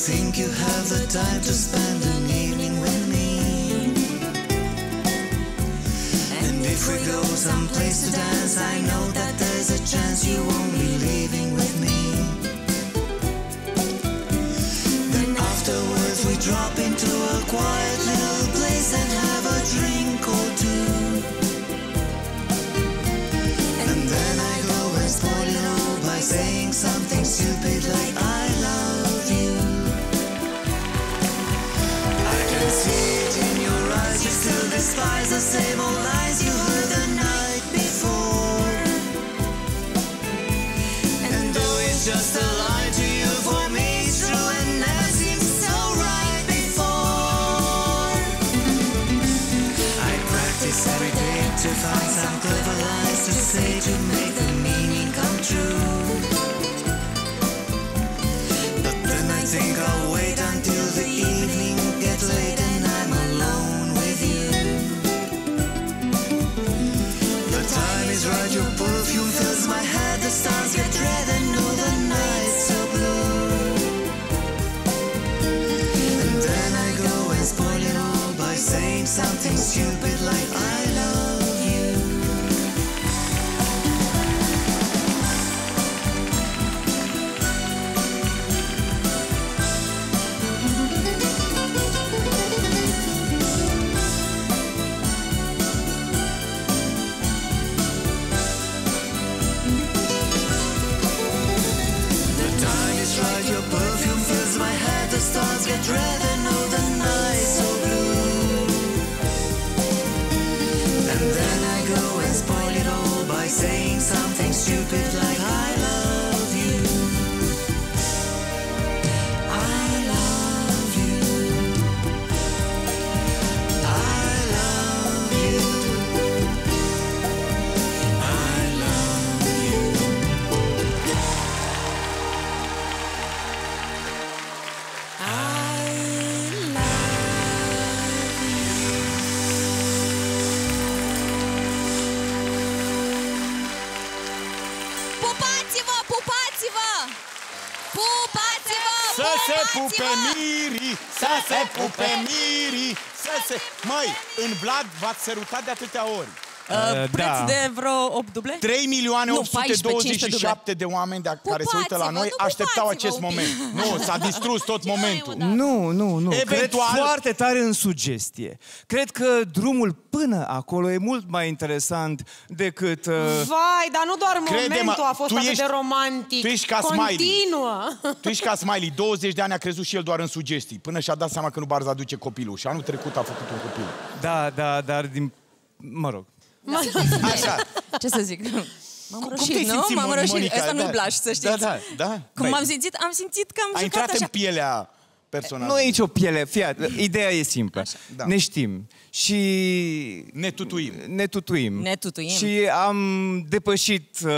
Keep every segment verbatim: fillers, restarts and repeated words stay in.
think you have the time to spend an evening with me? And if we go someplace to dance, I know that there's a chance you won't be leaving with me. Then afterwards we drop into a quiet little place and have a drink or two. And then I go and spoil it all by saying something stupid like I love you. I can see it in your eyes, you still despise the same old lies you heard the night before. And though it's just a lie to you, for me it's true and never seemed so right before. I practice every day to find some clever lies to say to make the meaning come true. But then I think I'll wait until the evening gets late and I'm alone with you. The time is right, your perfume fills my head, the stars get red and know the night's so blue. And then I go and spoil it all by saying something stupid like I love you. Your perfume fills my head, the stars get red and know the night's so blue. And then I go and spoil it all by saying something stupid like I love you. I love you. I love you. I love you. Pupați-vă, pupați-vă! Pupați-vă, Să se pupe pupați-vă! mirii, să se pupe mirii, să se... Măi, în Vlad v-ați sărutat de atâtea ori. Uh, preț da. de vreo opt duble? trei milioane Nu, opt sute douăzeci și șapte de oameni de care se uită la noi nu așteptau pupați-vă acest un pic. moment. Nu, s-a distrus tot momentul. Nu, nu, nu. Eventual- Cred foarte tare în sugestie. Cred că drumul până acolo e mult mai interesant decât... Uh... Vai, dar nu doar Crede-mă, momentul a fost tu atât ești- de romantic. tu ești ca Smiley. Continuă. Tu ești ca Smiley, douăzeci de ani a crezut și el doar în sugestii, până și-a dat seama că nu Barza aduce copilul. Și anul trecut a făcut un copil. Da, da, dar din... Mă rog. Așa. Ce să zic? M-am Cum rășit, te-ai nu? simțit, M-am Mon- rășit. Monica? Asta nu-i Da. blaș, să știți. Da, da, da. Cum Băi, m-am simțit? Am simțit că am ai jucat intrat așa. în pielea personajului. Nu e nicio piele, fiat, ideea e simplă. Da. Ne știm și... Ne tutuim. Ne tutuim. Ne tutuim. Și am depășit uh,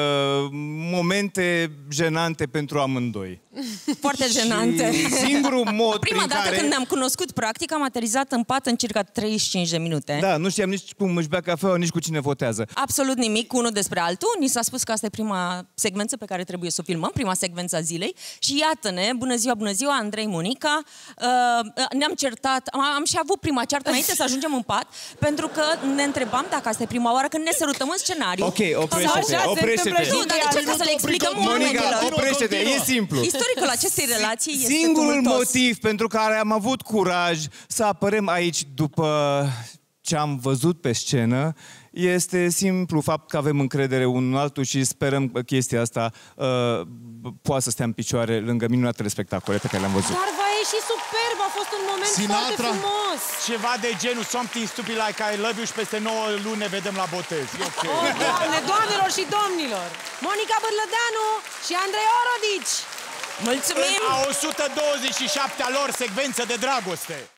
momente jenante pentru amândoi. Foarte jenante. Și singurul mod Prima prin dată care... când ne-am cunoscut, practic, am aterizat în pat în circa treizeci și cinci de minute. Da, nu știam nici cum își bea cafeaua, nici cu cine votează. Absolut nimic, unul despre altul. Ni s-a spus că asta e prima secvență pe care trebuie să o filmăm, prima secvență a zilei. Și iată-ne, bună ziua, bună ziua, Andrei, Monica. Uh, ne-am certat, am, am și avut prima ceartă înainte să ajungem în pat, pentru că ne întrebam dacă asta e prima oară când ne sărutăm în scenariu. Ok, oprește-te, oprește-te. Nu, dar de ce? Ca să le explicăm Monica, oamenilor. oprește-te, e simplu. Istoricul acestei relații este Singurul tumultos. motiv pentru care am avut curaj să apărăm aici după ce am văzut pe scenă este simplu fapt că avem încredere unul în altul și sperăm că chestia asta uh, poate să stea în picioare lângă minunatele spectacole pe care le-am văzut. Dar va ieși superb, a fost un moment foarte frumos. Ceva de genul Something Stupid Like I Love You și peste nouă luni ne vedem la botez. E ok. O, Doamne, doamnelor și domnilor, Monica Bârlădeanu și Andrei Orodici. Mulțumim! În a o sută douăzeci și șaptea lor secvență de dragoste.